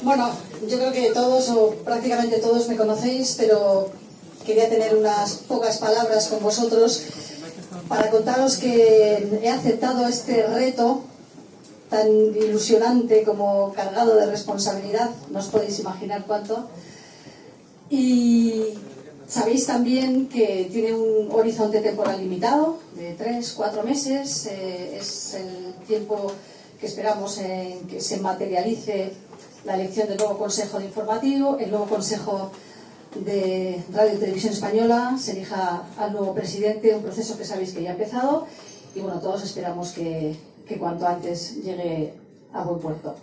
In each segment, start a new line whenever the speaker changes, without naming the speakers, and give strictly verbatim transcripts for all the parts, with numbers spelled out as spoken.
Bueno, yo creo que todos o prácticamente todos me conocéis, pero quería tener unas pocas palabras con vosotros para contaros que he aceptado este reto tan ilusionante como cargado de responsabilidad, no os podéis imaginar cuánto. Y sabéis también que tiene un horizonte temporal limitado, de tres, cuatro meses, eh, es el tiempo que esperamos en que se materialice la elección del nuevo Consejo de Informativo, el nuevo Consejo de Radio y Televisión Española, se elija al nuevo presidente, un proceso que sabéis que ya ha empezado, y bueno, todos esperamos que, que cuanto antes llegue a buen puerto.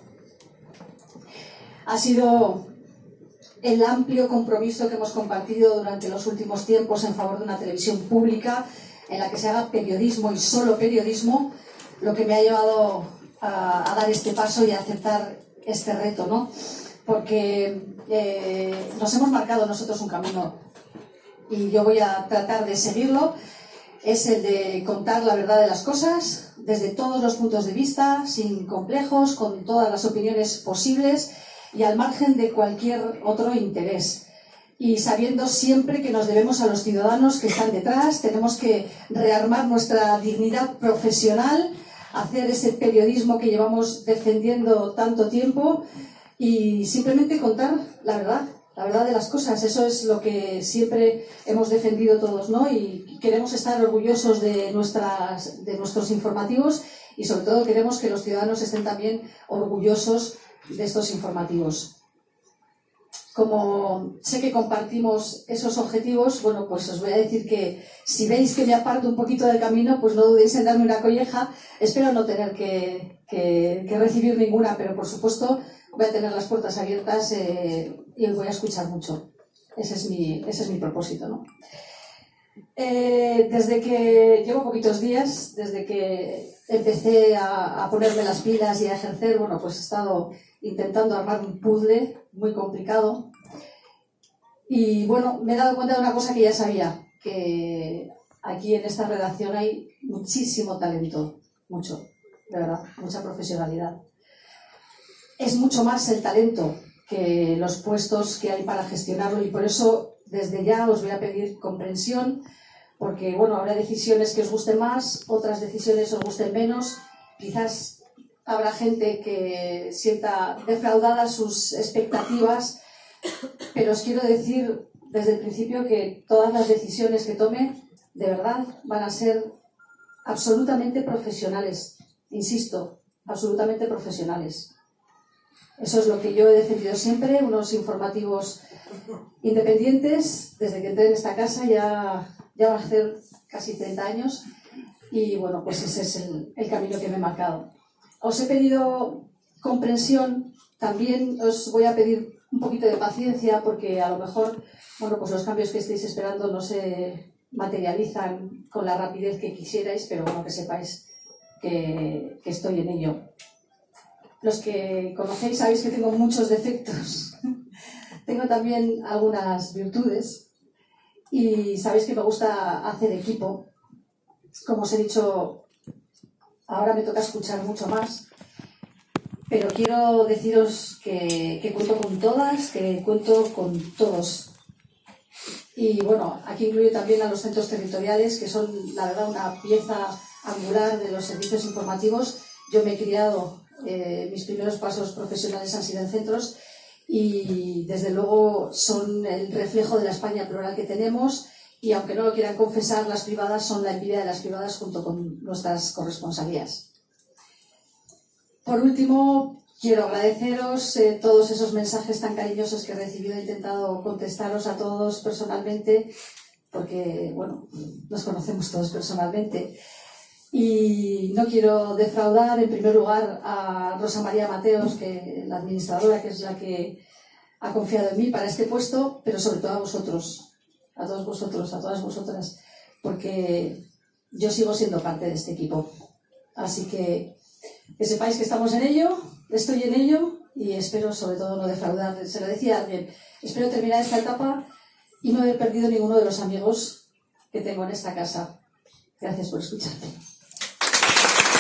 Ha sido el amplio compromiso que hemos compartido durante los últimos tiempos en favor de una televisión pública en la que se haga periodismo y solo periodismo lo que me ha llevado a, a dar este paso y a aceptar este reto, ¿no? Porque eh, nos hemos marcado nosotros un camino y yo voy a tratar de seguirlo. Es el de contar la verdad de las cosas desde todos los puntos de vista, sin complejos, con todas las opiniones posibles y al margen de cualquier otro interés. Y sabiendo siempre que nos debemos a los ciudadanos que están detrás, tenemos que rearmar nuestra dignidad profesional, hacer ese periodismo que llevamos defendiendo tanto tiempo y simplemente contar la verdad, la verdad de las cosas. Eso es lo que siempre hemos defendido todos, ¿no? Y queremos estar orgullosos de, nuestras, de nuestros informativos y sobre todo queremos que los ciudadanos estén también orgullosos de estos informativos. Como sé que compartimos esos objetivos, bueno, pues os voy a decir que si veis que me aparto un poquito del camino, pues no dudéis en darme una colleja. Espero no tener que, que, que recibir ninguna, pero por supuesto voy a tener las puertas abiertas eh, y os voy a escuchar mucho. Ese es mi, ese es mi propósito, ¿no? Eh, desde que llevo poquitos días, desde que empecé a, a ponerme las pilas y a ejercer, bueno, pues he estado intentando armar un puzzle muy complicado y bueno, me he dado cuenta de una cosa que ya sabía, que aquí en esta redacción hay muchísimo talento, mucho, de verdad, mucha profesionalidad. Es mucho más el talento que los puestos que hay para gestionarlo y por eso desde ya os voy a pedir comprensión porque bueno, habrá decisiones que os gusten más, otras decisiones os gusten menos, quizás habrá gente que sienta defraudadas sus expectativas, pero os quiero decir desde el principio que todas las decisiones que tome de verdad van a ser absolutamente profesionales, insisto, absolutamente profesionales. Eso es lo que yo he defendido siempre, unos informativos independientes, desde que entré en esta casa ya, ya va a hacer casi treinta años y bueno, pues ese es el, el camino que me he marcado. Os he pedido comprensión, también os voy a pedir un poquito de paciencia porque a lo mejor, bueno, pues los cambios que estáis esperando no se materializan con la rapidez que quisierais, pero bueno, que sepáis que, que estoy en ello. Los que conocéis sabéis que tengo muchos defectos, tengo también algunas virtudes y sabéis que me gusta hacer equipo. Como os he dicho, ahora me toca escuchar mucho más, pero quiero deciros que, que cuento con todas, que cuento con todos. Y bueno, aquí incluyo también a los centros territoriales, que son, la verdad, una pieza angular de los servicios informativos. Yo me he criado, eh, mis primeros pasos profesionales han sido en centros y desde luego son el reflejo de la España plural que tenemos. Y aunque no lo quieran confesar, las privadas son la envidia de las privadas junto con nuestras corresponsalías. Por último, quiero agradeceros eh, todos esos mensajes tan cariñosos que he recibido. He intentado contestaros a todos personalmente, porque, bueno, nos conocemos todos personalmente. Y no quiero defraudar, en primer lugar, a Rosa María Mateos, que la administradora, que es la que ha confiado en mí para este puesto, pero sobre todo a vosotros. A todos vosotros, a todas vosotras, porque yo sigo siendo parte de este equipo. Así que que sepáis que estamos en ello, estoy en ello y espero sobre todo no defraudar. Se lo decía a alguien, espero terminar esta etapa y no haber perdido ninguno de los amigos que tengo en esta casa. Gracias por escucharme.